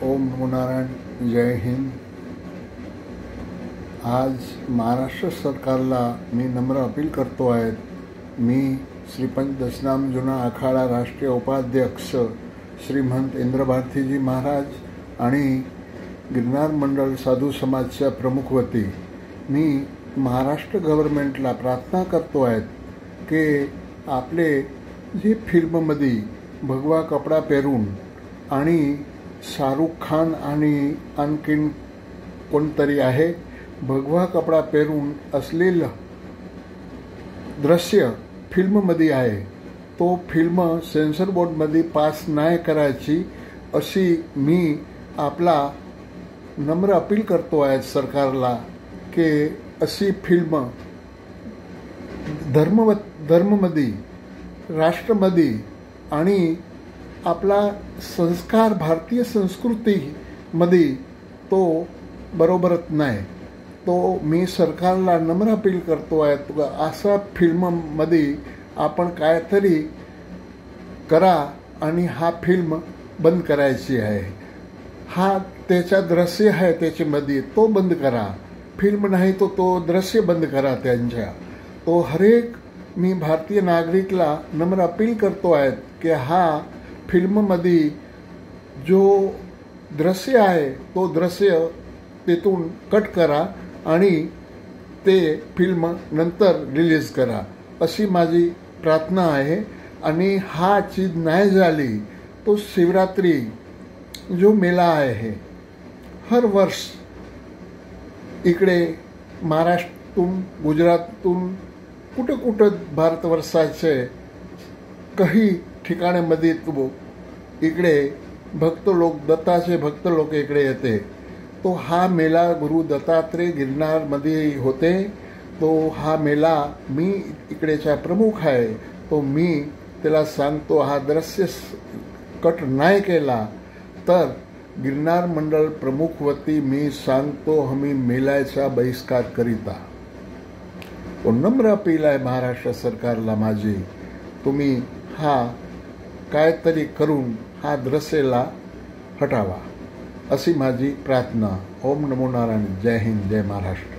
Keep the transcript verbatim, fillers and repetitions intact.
ओम नमो नारायण. जय हिंद. आज महाराष्ट्र सरकारला मी नम्र अपील करतो आहे. मी श्रीपंच दशनाम जुना आखाडा राष्ट्रीय उपाध्यक्ष श्रीमंत इंद्रभारतीजी महाराज आणि गिरनार मंडळ साधू समाजच्या प्रमुखवती मी महाराष्ट्र गव्हर्नमेंटला प्रार्थना करतो आहे की आपले जे फिल्ममध्ये भगवा कपडा पेरून आणि शाहरुख खान आणि आणखीन कोणतरी आहे भगवा कपडा पेरून अश्लील दृश्य फिल्ममध्ये आहे, तो फिल्म सेन्सर बोर्डमध्ये पास नाही करायची अशी मी आपला नम्र अपील करतो आहे सरकारला की अशी फिल्म धर्म धर्ममध्ये राष्ट्रमध्ये आणि आपला संस्कार भारतीय संस्कृतीमध्ये तो बरोबरच नाही. तो मी सरकारला नम्र अपील करतो आहे असा फिल्ममध्ये आपण काहीतरी करा आणि हा फिल्म बंद करायची आहे. हा त्याचा दृश्य आहे त्याच्यामध्ये तो बंद करा. फिल्म नाही तो तो दृश्य बंद करा त्यांच्या. तो हरेक मी भारतीय नागरिकला नम्र अपील करतो आहे की हा फिल्ममध्ये जो दृश्य आहे तो दृश्य तिथून कट करा आणि ते फिल्म नंतर रिलीज करा अशी माझी प्रार्थना आहे. आणि हा चीज नाही झाली तो शिवरात्री जो मेला आहे हर वर्ष इकडे महाराष्ट्रातून गुजरातून कुठं कुठं भारतवर्षाचे काही ठिकाणामध्ये तो इकडे भक्त लोक दत्ताचे भक्त लोक इकडे येते. तो हा मेला गुरु दत्तात्रय गिरनारमध्ये होते. तो हा मेला मी इकडेचा प्रमुख आहे. तो मी त्याला सांगतो हा दृश्य कट नाही केला तर गिरनार मंडळ प्रमुखवती मी सांगतो आम्ही मेल्याचा बहिष्कार करीता. तो नम्र अपील आहे महाराष्ट्र सरकारला माझी. तुम्ही हा काहीतरी करून हा दृश्यला हटावा अशी माझी प्रार्थना. ओम नमो नारायण. जय हिंद. जय महाराष्ट्र.